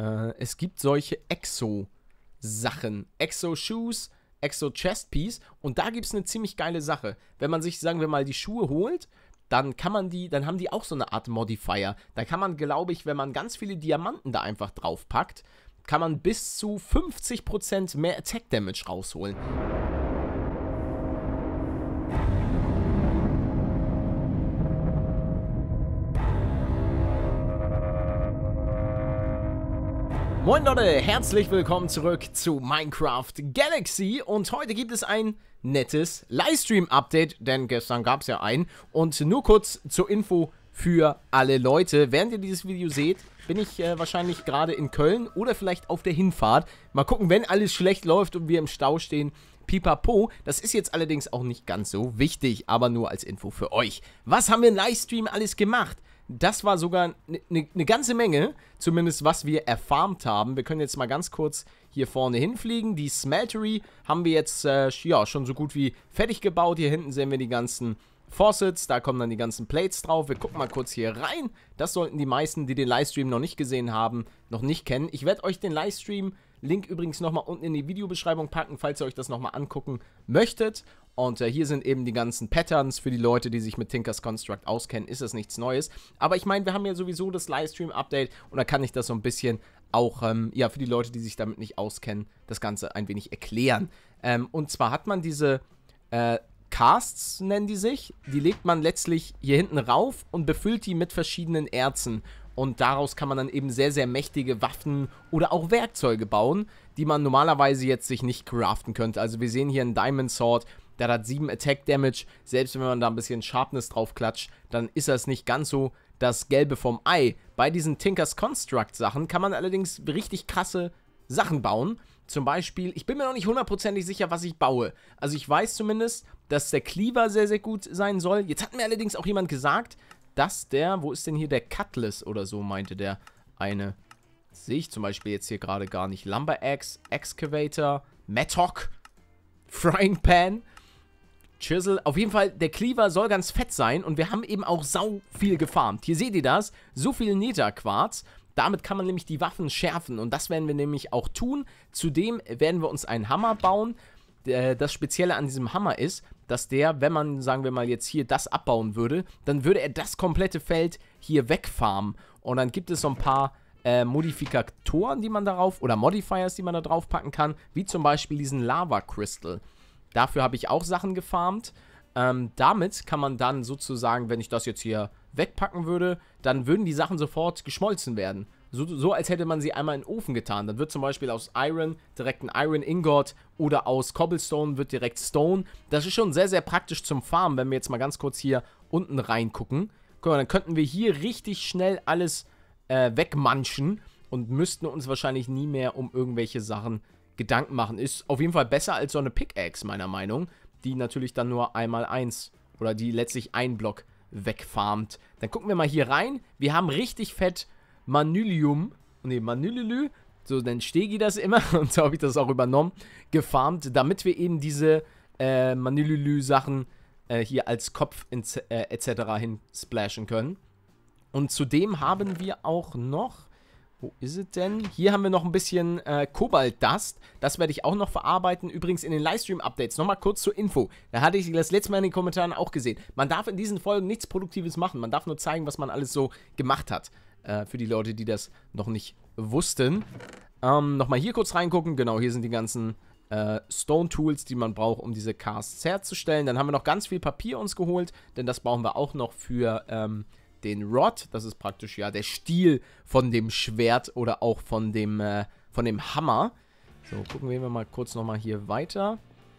Es gibt solche Exo-Sachen. Exo-Shoes, Exo-Chest-Piece. Und da gibt es eine ziemlich geile Sache. Wenn man sich, sagen wir mal, die Schuhe holt, dann haben die auch so eine Art Modifier. Da kann man, glaube ich, wenn man ganz viele Diamanten da einfach drauf packt, kann man bis zu 50% mehr Attack Damage rausholen. Moin Leute, herzlich willkommen zurück zu Minecraft Galaxy und heute gibt es ein nettes Livestream-Update, denn gestern gab es ja einen. Und nur kurz zur Info für alle Leute, während ihr dieses Video seht, bin ich wahrscheinlich gerade in Köln oder vielleicht auf der Hinfahrt. Mal gucken, wenn alles schlecht läuft und wir im Stau stehen. Pipapo, das ist jetzt allerdings auch nicht ganz so wichtig, aber nur als Info für euch. Was haben wir im Livestream alles gemacht? Das war sogar eine ganze Menge, zumindest was wir erfarmt haben. Wir können jetzt mal ganz kurz hier vorne hinfliegen. Die Smeltery haben wir jetzt ja, schon so gut wie fertig gebaut. Hier hinten sehen wir die ganzen Faucets, da kommen dann die ganzen Plates drauf. Wir gucken mal kurz hier rein. Das sollten die meisten, die den Livestream noch nicht gesehen haben, noch nicht kennen. Ich werde euch den Livestream-Link übrigens nochmal unten in die Videobeschreibung packen, falls ihr euch das nochmal angucken möchtet. Und hier sind eben die ganzen Patterns für die Leute, die sich mit Tinker's Construct auskennen. Ist das nichts Neues. Aber ich meine, wir haben ja sowieso das Livestream-Update und da kann ich das so ein bisschen auch, ja, für die Leute, die sich damit nicht auskennen, das Ganze ein wenig erklären. Und zwar hat man diese Casts, nennen die sich. Die legt man letztlich hier hinten rauf und befüllt die mit verschiedenen Erzen. Und daraus kann man dann eben sehr, sehr mächtige Waffen oder auch Werkzeuge bauen, die man normalerweise jetzt sich nicht craften könnte. Also wir sehen hier einen Diamond Sword, der hat 7 Attack Damage. Selbst wenn man da ein bisschen Sharpness drauf klatscht, dann ist das nicht ganz so das Gelbe vom Ei. Bei diesen Tinker's Construct Sachen kann man allerdings richtig krasse Sachen bauen. Zum Beispiel, ich bin mir noch nicht hundertprozentig sicher, was ich baue. Also ich weiß zumindest, dass der Cleaver sehr, sehr gut sein soll. Jetzt hat mir allerdings auch jemand gesagt, dass der, wo ist denn hier der Cutlass oder so, meinte der eine. Sehe ich zum Beispiel jetzt hier gerade gar nicht. Lumber Axe, Excavator, Mattock, Frying Pan, Chisel. Auf jeden Fall, der Cleaver soll ganz fett sein und wir haben eben auch sau viel gefarmt. Hier seht ihr das, so viel Netherquarz. Damit kann man nämlich die Waffen schärfen und das werden wir nämlich auch tun. Zudem werden wir uns einen Hammer bauen. Das Spezielle an diesem Hammer ist, dass der, wenn man, sagen wir mal, jetzt hier das abbauen würde, dann würde er das komplette Feld hier wegfarmen. Und dann gibt es so ein paar Modifikatoren, die man darauf, oder Modifiers, die man da drauf packen kann, wie zum Beispiel diesen Lava Crystal. Dafür habe ich auch Sachen gefarmt. Damit kann man dann sozusagen, wenn ich das jetzt hier wegpacken würde, dann würden die Sachen sofort geschmolzen werden. So als hätte man sie einmal in den Ofen getan. Dann wird zum Beispiel aus Iron direkt ein Iron Ingot oder aus Cobblestone wird direkt Stone. Das ist schon sehr, sehr praktisch zum Farmen, wenn wir jetzt mal ganz kurz hier unten reingucken. Guck mal, dann könnten wir hier richtig schnell alles wegmanschen und müssten uns wahrscheinlich nie mehr um irgendwelche Sachen Gedanken machen. Ist auf jeden Fall besser als so eine Pickaxe, meiner Meinung, die natürlich dann nur einmal eins oder die letztlich einen Block wegfarmt. Dann gucken wir mal hier rein. Wir haben richtig fett Manyllium, Manylylü, so nennt Stegi das immer und so habe ich das auch übernommen, gefarmt, damit wir eben diese Manylylü-Sachen hier als Kopf etc. hin splashen können. Und zudem haben wir auch noch, wo ist es denn? Hier haben wir noch ein bisschen Kobalt-Dust. Das werde ich auch noch verarbeiten. Übrigens in den Livestream-Updates. Nochmal kurz zur Info. Da hatte ich das letzte Mal in den Kommentaren auch gesehen. Man darf in diesen Folgen nichts Produktives machen. Man darf nur zeigen, was man alles so gemacht hat. Für die Leute, die das noch nicht wussten. Nochmal hier kurz reingucken. Genau, hier sind die ganzen Stone-Tools, die man braucht, um diese Casts herzustellen. Dann haben wir noch ganz viel Papier uns geholt. Denn das brauchen wir auch noch für den Rod, das ist praktisch ja der Stiel von dem Schwert oder auch von dem Hammer. So, gucken wir mal kurz nochmal hier weiter.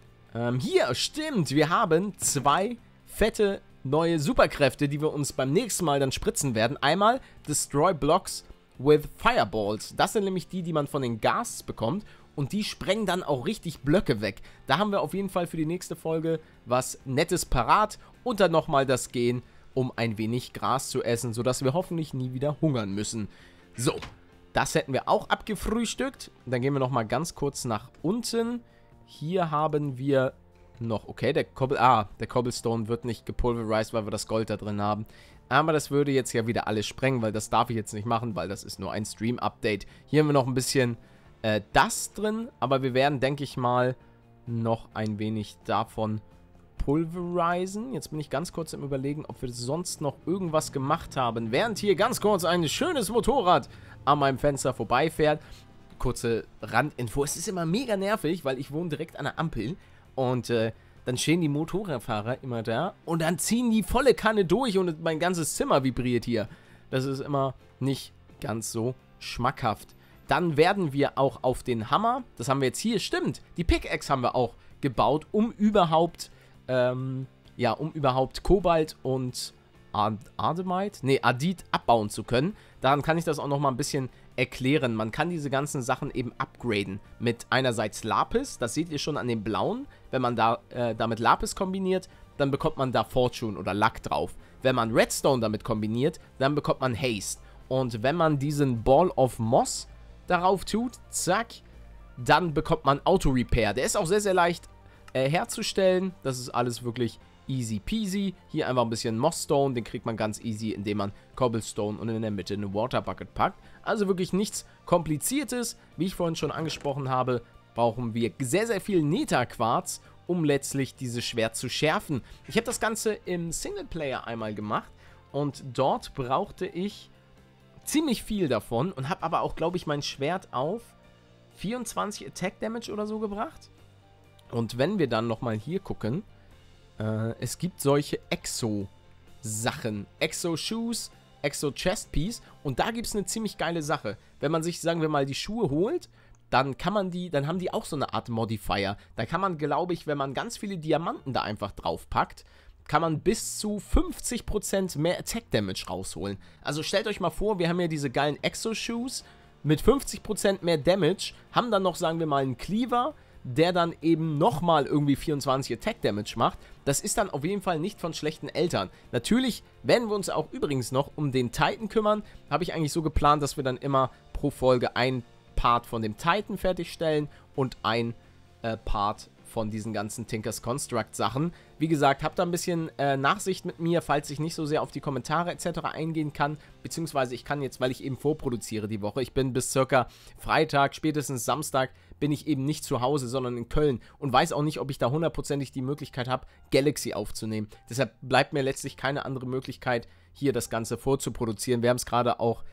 Hier, stimmt, wir haben 2 fette neue Superkräfte, die wir uns beim nächsten Mal dann spritzen werden. Einmal Destroy Blocks with Fireballs. Das sind nämlich die man von den Ghasts bekommt. Und die sprengen dann auch richtig Blöcke weg. Da haben wir auf jeden Fall für die nächste Folge was Nettes parat. Und dann nochmal das Gehen, um ein wenig Gras zu essen, sodass wir hoffentlich nie wieder hungern müssen. So, das hätten wir auch abgefrühstückt. Dann gehen wir nochmal ganz kurz nach unten. Hier haben wir noch, okay, der Cobblestone wird nicht gepulverized, weil wir das Gold da drin haben. Aber das würde jetzt ja wieder alles sprengen, weil das darf ich jetzt nicht machen, weil das ist nur ein Stream-Update. Hier haben wir noch ein bisschen das drin, aber wir werden, denke ich mal, noch ein wenig davon pulverisieren. Jetzt bin ich ganz kurz im Überlegen, ob wir sonst noch irgendwas gemacht haben, während hier ganz kurz ein schönes Motorrad an meinem Fenster vorbeifährt. Kurze Randinfo. Es ist immer mega nervig, weil ich wohne direkt an der Ampel und dann stehen die Motorradfahrer immer da und dann ziehen die volle Kanne durch und mein ganzes Zimmer vibriert hier. Das ist immer nicht ganz so schmackhaft. Dann werden wir auch auf den Hammer, das haben wir jetzt hier, stimmt, die Pickaxe haben wir auch gebaut, um überhaupt, Kobalt und Adit abbauen zu können. Daran kann ich das auch nochmal ein bisschen erklären. Man kann diese ganzen Sachen eben upgraden mit einerseits Lapis, das seht ihr schon an dem blauen, wenn man damit Lapis kombiniert, dann bekommt man da Fortune oder Luck drauf. Wenn man Redstone damit kombiniert, dann bekommt man Haste. Und wenn man diesen Ball of Moss darauf tut, zack, dann bekommt man Auto Repair. Der ist auch sehr, sehr leicht herzustellen. Das ist alles wirklich easy peasy. Hier einfach ein bisschen Mossstone, den kriegt man ganz easy, indem man Cobblestone und in der Mitte eine Water Bucket packt. Also wirklich nichts Kompliziertes. Wie ich vorhin schon angesprochen habe, brauchen wir sehr, sehr viel Netherquarz, um letztlich dieses Schwert zu schärfen. Ich habe das Ganze im Singleplayer einmal gemacht und dort brauchte ich ziemlich viel davon und habe aber auch, glaube ich, mein Schwert auf 24 Attack Damage oder so gebracht. Und wenn wir dann nochmal hier gucken, es gibt solche Exo-Sachen, Exo-Shoes, Exo-Chest-Piece und da gibt es eine ziemlich geile Sache. Wenn man sich, sagen wir mal, die Schuhe holt, dann haben die auch so eine Art Modifier. Da kann man, glaube ich, wenn man ganz viele Diamanten da einfach drauf packt, kann man bis zu 50% mehr Attack Damage rausholen. Also stellt euch mal vor, wir haben ja diese geilen Exo-Shoes mit 50% mehr Damage, haben dann noch, sagen wir mal, einen Cleaver, der dann eben nochmal irgendwie 24 Attack Damage macht. Das ist dann auf jeden Fall nicht von schlechten Eltern. Natürlich werden wir uns auch übrigens noch um den Titan kümmern. Habe ich eigentlich so geplant, dass wir dann immer pro Folge ein Part von dem Titan fertigstellen und ein Part von diesen ganzen Tinkers Construct Sachen. Wie gesagt, habt da ein bisschen Nachsicht mit mir, falls ich nicht so sehr auf die Kommentare etc. eingehen kann, beziehungsweise ich kann jetzt, weil ich eben vorproduziere die Woche, ich bin bis circa Freitag, spätestens Samstag, bin ich eben nicht zu Hause, sondern in Köln und weiß auch nicht, ob ich da hundertprozentig die Möglichkeit habe, Galaxy aufzunehmen. Deshalb bleibt mir letztlich keine andere Möglichkeit, hier das Ganze vorzuproduzieren. Wir haben es gerade auch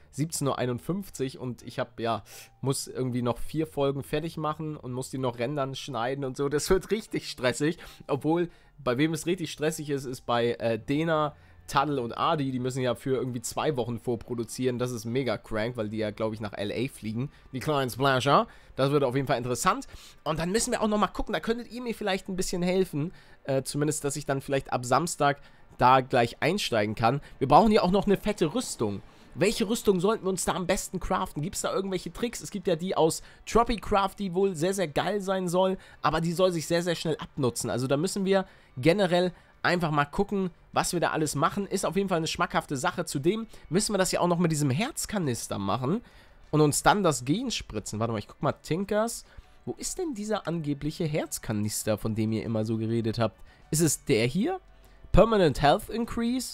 17:51 Uhr und ich muss irgendwie noch 4 Folgen fertig machen und muss die noch rendern, schneiden und so. Das wird richtig stressig, obwohl, bei wem es richtig stressig ist, ist bei Dena, Taddel und Adi, die müssen ja für irgendwie 2 Wochen vorproduzieren. Das ist mega crank, weil die ja, glaube ich, nach LA fliegen. Die kleinen Splasher. Das wird auf jeden Fall interessant. Und dann müssen wir auch nochmal gucken, da könntet ihr mir vielleicht ein bisschen helfen. Zumindest, dass ich dann vielleicht ab Samstag da gleich einsteigen kann. Wir brauchen ja auch noch eine fette Rüstung. Welche Rüstung sollten wir uns da am besten craften? Gibt es da irgendwelche Tricks? Es gibt ja die aus Tropicraft, die wohl sehr, sehr geil sein soll, aber die soll sich sehr, sehr schnell abnutzen. Also da müssen wir generell einfach mal gucken, was wir da alles machen. Ist auf jeden Fall eine schmackhafte Sache. Zudem müssen wir das ja auch noch mit diesem Herzkanister machen und uns dann das Gen spritzen. Warte mal, ich guck mal, Tinkers. Wo ist denn dieser angebliche Herzkanister, von dem ihr immer so geredet habt? Ist es der hier? Permanent Health Increase?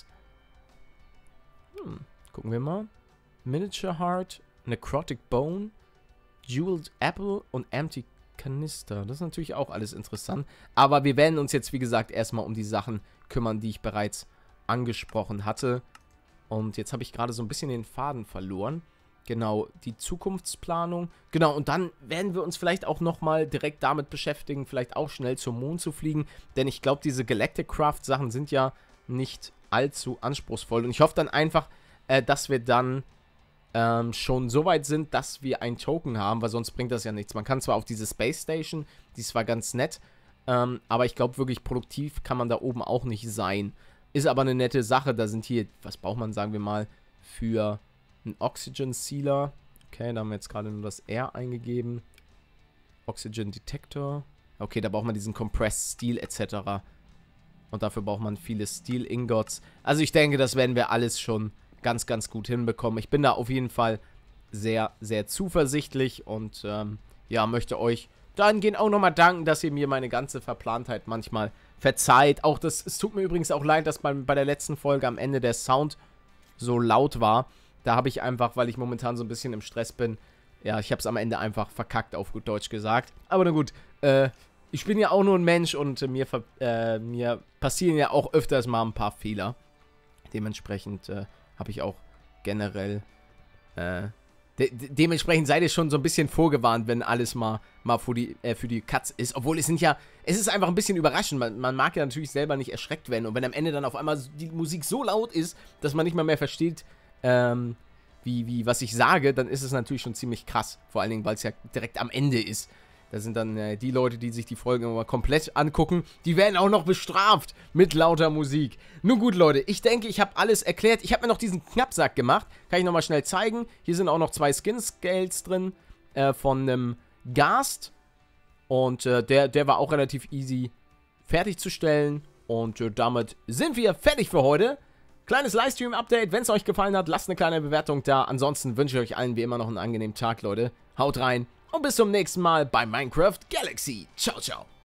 Gucken wir mal. Miniature Heart, Necrotic Bone, Jeweled Apple und Empty Kanister. Das ist natürlich auch alles interessant. Aber wir werden uns jetzt, wie gesagt, erstmal um die Sachen kümmern, die ich bereits angesprochen hatte. Und jetzt habe ich gerade so ein bisschen den Faden verloren. Genau, die Zukunftsplanung. Genau, und dann werden wir uns vielleicht auch nochmal direkt damit beschäftigen, vielleicht auch schnell zum Mond zu fliegen. Denn ich glaube, diese Galactic Craft Sachen sind ja nicht allzu anspruchsvoll. Und ich hoffe dann einfach, dass wir dann schon so weit sind, dass wir ein Token haben, weil sonst bringt das ja nichts. Man kann zwar auf diese Space Station, die ist zwar ganz nett, aber ich glaube wirklich produktiv kann man da oben auch nicht sein. Ist aber eine nette Sache, da sind hier, was braucht man, sagen wir mal, für einen Oxygen Sealer. Okay, da haben wir jetzt gerade nur das R eingegeben. Oxygen Detector. Okay, da braucht man diesen Compressed Steel etc. Und dafür braucht man viele Steel Ingots. Also ich denke, das werden wir alles schon ganz, ganz gut hinbekommen. Ich bin da auf jeden Fall sehr, sehr zuversichtlich und möchte euch dahingehend auch nochmal danken, dass ihr mir meine ganze Verplantheit manchmal verzeiht. Auch das, es tut mir übrigens auch leid, dass bei der letzten Folge am Ende der Sound so laut war. Da habe ich einfach, weil ich momentan so ein bisschen im Stress bin, ja, ich habe es am Ende einfach verkackt, auf gut Deutsch gesagt. Aber na gut, ich bin ja auch nur ein Mensch und mir passieren ja auch öfters mal ein paar Fehler. Dementsprechend habe ich auch generell, dementsprechend seid ihr schon so ein bisschen vorgewarnt, wenn alles mal für die Cuts ist. Obwohl es ist einfach ein bisschen überraschend. Man mag ja natürlich selber nicht erschreckt werden. Und wenn am Ende dann auf einmal die Musik so laut ist, dass man nicht mal mehr versteht, was ich sage, dann ist es natürlich schon ziemlich krass. Vor allen Dingen, weil es ja direkt am Ende ist. Da sind dann die Leute, die sich die Folgen immer komplett angucken, die werden auch noch bestraft mit lauter Musik. Nun gut, Leute, ich denke, ich habe alles erklärt. Ich habe mir noch diesen Knappsack gemacht. Kann ich nochmal schnell zeigen. Hier sind auch noch 2 Skin-Scales drin von einem Ghast. Und der war auch relativ easy fertigzustellen. Und damit sind wir fertig für heute. Kleines Livestream-Update. Wenn es euch gefallen hat, lasst eine kleine Bewertung da. Ansonsten wünsche ich euch allen wie immer noch einen angenehmen Tag, Leute. Haut rein und bis zum nächsten Mal bei Minecraft Galaxy. Ciao, ciao.